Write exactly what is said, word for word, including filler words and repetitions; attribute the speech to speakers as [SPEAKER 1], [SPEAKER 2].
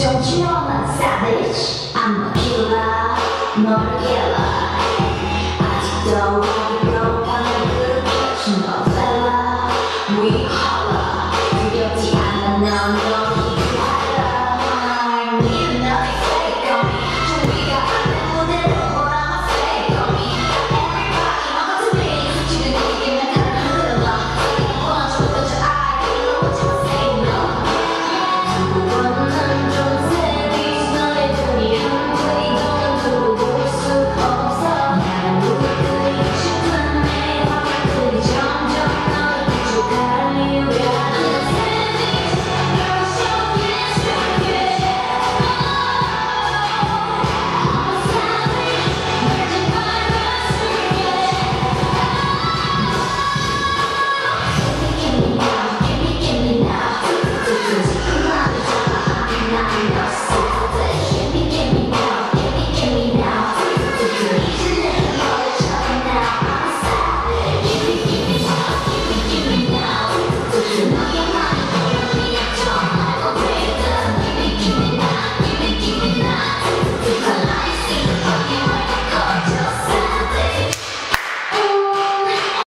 [SPEAKER 1] Don't you know I'm a savage? I'm a killer, not a killer. 아직도 하고 하는 그 question of fella. We holler. 두렵지 않아 넌